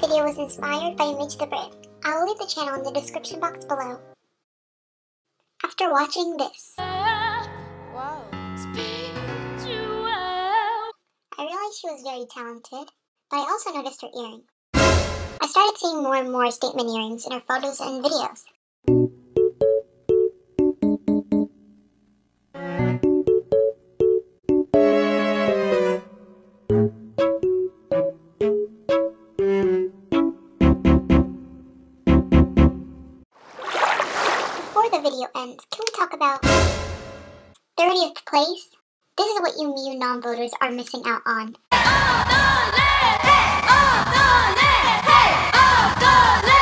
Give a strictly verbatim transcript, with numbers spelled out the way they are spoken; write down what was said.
video was inspired by Image the Brave. I will leave the channel in the description box below. After watching this, I realized she was very talented, but I also noticed her earrings. I started seeing more and more statement earrings in her photos and videos. Before the video ends, can we talk about thirtieth place? This is what you Miyu non-voters are missing out on.